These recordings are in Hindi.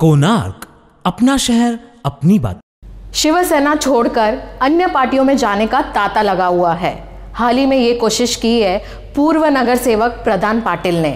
कोणार्क, अपना शहर अपनी बात। शिवसेना छोड़कर अन्य पार्टियों में जाने का तांता लगा हुआ है। हाल ही में ये कोशिश की है पूर्व नगर सेवक प्रधान पाटील ने।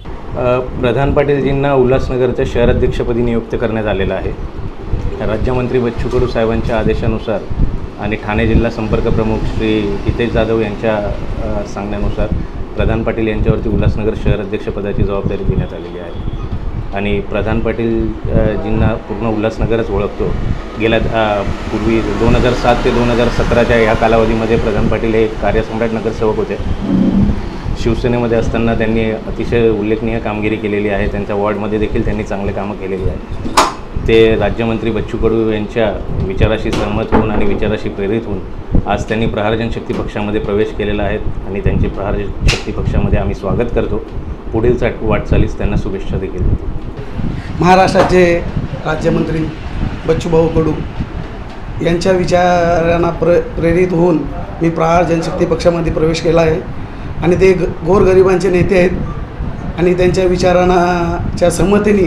प्रधान पाटीलजींना उल्हासनगरच्या शहराध्यक्षपदी नियुक्त करण्यात आलेलं आहे। राज्यमंत्री बच्चू कडू साहेबांच्या आदेशानुसार आणि ठाणे जिल्हा संपर्क प्रमुख श्री हितेश जाधव यांच्या सांगण्यानुसार प्रधान पाटील यांच्यावरती उल्हासनगर शहराध्यक्षपदाची जबाबदारी देण्यात आलेली आहे। आणि प्रधान पाटीलजींना पूर्ण उल्हासनगरच ओळखतो। गेल्या पूर्वी 2007 ते 2017च्या या कालावधीमध्ये प्रधान पाटील हे कार्यसम्राट नगरसेवक होते। शिवसेनेमध्ये असताना त्यांनी अतिशय उल्लेखनीय कामगिरी केलेली आहे। त्यांच्या वॉर्डमध्ये देखील त्यांनी चांगले कामं केलेली आहेत। ते राज्यमंत्री बच्चू कडू यांच्या विचाराशी सहमत होऊन आणि विचाराशी प्रेरित होऊन आज त्यांनी प्रहार जनशक्ती पक्षामध्ये प्रवेश केलेला आहे आणि त्यांचे प्रहार जनशक्ती पक्षामध्ये आम्ही स्वागत करतो। पुढील वाटचालीस त्यांना शुभेच्छा देखील देतो। महाराष्ट्राचे राज्यमंत्री बच्चूभाऊ कडू यांच्या विचारांना प्रेरित होऊन मी प्रहार जनशक्ती पक्षामध्ये प्रवेश केला आहे आणि ते गोरगरिबांचे नेते आहेत आणि त्यांच्या विचारांच्या संमतीने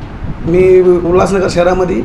मी उल्हासनगर शहरामध्ये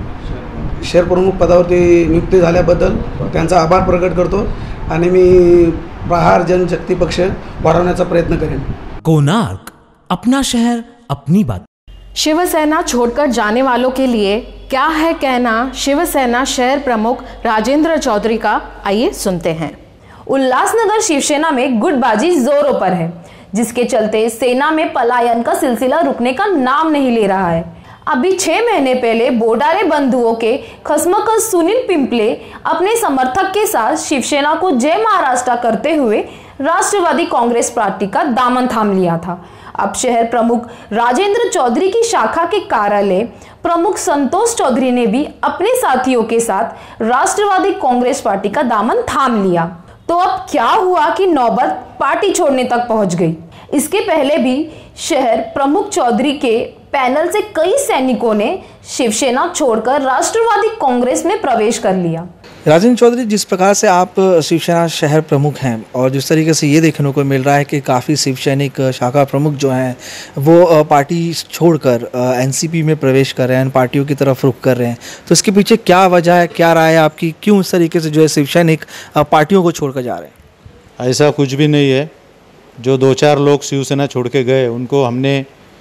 शहर प्रमुख पदावरती नियुक्ती झाल्याबद्दल त्यांचा आभार प्रकट करतो आणि मी प्रहार जनशक्ती पक्ष वाढवण्याचा प्रयत्न करेन। कोणार्क, अपना शहर अपनी बात। शिवसेना छोड़कर जाने वालों के लिए क्या है कहना शिवसेना शहर प्रमुख राजेंद्र चौधरी का, आइए सुनते हैं। उल्लासनगर शिवसेना में गुटबाजी जोरों पर है, जिसके चलते सेना में पलायन का सिलसिला रुकने का नाम नहीं ले रहा है। अभी 6 महीने पहले बोडारे बंधुओं के खसमकस सुनील पिंपले अपने समर्थक के साथ शिवसेना को जय महाराष्ट्र करते हुए राष्ट्रवादी कांग्रेस पार्टी का दामन थाम लिया था। अब शहर प्रमुख राजेंद्र चौधरी की शाखा के कार्यालय प्रमुख संतोष चौधरी ने भी अपने साथियों के साथ राष्ट्रवादी कांग्रेस पार्टी का दामन थाम लिया। तो अब क्या हुआ कि नौबत पार्टी छोड़ने तक पहुंच गई। इसके पहले भी शहर प्रमुख चौधरी के पैनल से कई सैनिकों ने शिवसेना छोड़कर राष्ट्रवादी कांग्रेस में प्रवेश कर लिया। राजेंद्र चौधरी, जिस प्रकार से आप शिवसेना शहर प्रमुख हैं और जिस तरीके से ये देखने को मिल रहा है कि काफ़ी शिव सैनिक शाखा प्रमुख जो हैं वो पार्टी छोड़कर एनसीपी में प्रवेश कर रहे हैं, पार्टियों की तरफ रुख कर रहे हैं, तो इसके पीछे क्या वजह है, क्या राय है आपकी, क्यों इस तरीके से जो है शिव सैनिक पार्टियों को छोड़कर जा रहे हैं? ऐसा कुछ भी नहीं है। जो 2-4 लोग शिवसेना छोड़ के गए उनको हमने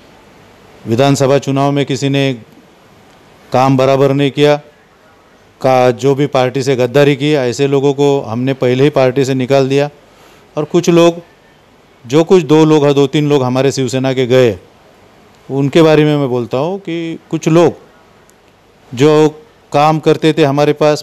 विधानसभा चुनाव में किसी ने काम बराबर नहीं किया का, जो भी पार्टी से गद्दारी की, ऐसे लोगों को हमने पहले ही पार्टी से निकाल दिया। और कुछ लोग, जो कुछ 2-3 लोग हमारे शिवसेना के गए, उनके बारे में मैं बोलता हूँ कि कुछ लोग जो काम करते थे हमारे पास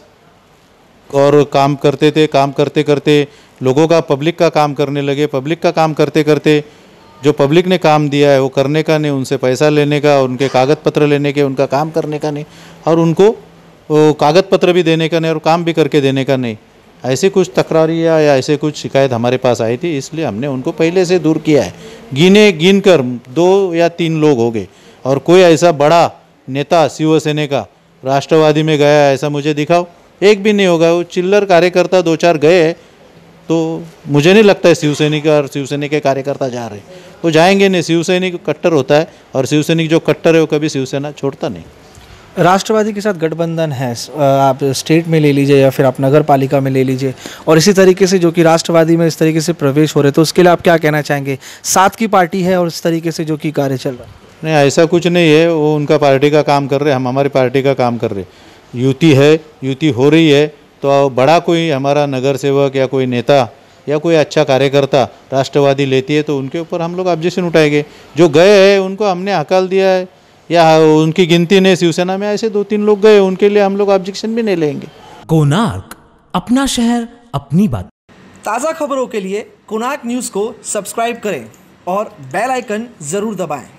और काम करते थे, काम करते करते लोगों का, पब्लिक का काम करने लगे। पब्लिक का काम करते करते जो पब्लिक ने काम दिया है वो करने का नहीं, उनसे पैसा लेने का, उनके कागज़ पत्र लेने के, उनका काम करने का नहीं, और उनको कागज़ पत्र भी देने का नहीं और काम भी करके देने का नहीं। ऐसी कुछ तकरारियाँ या ऐसे कुछ शिकायत हमारे पास आई थी, इसलिए हमने उनको पहले से दूर किया है। गिन कर 2 या 3 लोग हो गए, और कोई ऐसा बड़ा नेता शिवसेना का राष्ट्रवादी में गया ऐसा मुझे दिखाओ, एक भी नहीं होगा। वो चिल्लर कार्यकर्ता 2-4 गए हैं, तो मुझे नहीं लगता है शिवसैनिक और शिवसैनिक के कार्यकर्ता जा रहे हैं, वो जाएंगे नहीं। शिवसैनिक कट्टर होता है और शिवसैनिक जो कट्टर है वो कभी शिवसेना छोड़ता नहीं। राष्ट्रवादी के साथ गठबंधन है, आप स्टेट में ले लीजिए या फिर आप नगर पालिका में ले लीजिए, और इसी तरीके से जो कि राष्ट्रवादी में इस तरीके से प्रवेश हो रहे, तो उसके लिए आप क्या कहना चाहेंगे? साथ की पार्टी है और इस तरीके से जो कि कार्य चल रहा है। नहीं, ऐसा कुछ नहीं है। वो उनका पार्टी का काम कर रहे, हम हमारी पार्टी का काम कर रहे। युति है, युति हो रही है, तो बड़ा कोई हमारा नगर सेवक या कोई नेता या कोई अच्छा कार्यकर्ता राष्ट्रवादी लेती है तो उनके ऊपर हम लोग ऑब्जेक्शन उठाएंगे। जो गए हैं उनको हमने हकाल दिया है या उनकी गिनती नहीं, शिवसेना में ऐसे 2-3 लोग गए, उनके लिए हम लोग ऑब्जेक्शन भी नहीं लेंगे। कोणार्क, अपना शहर अपनी बात। ताज़ा खबरों के लिए कोणार्क न्यूज़ को सब्सक्राइब करें और बेल आइकन ज़रूर दबाएं।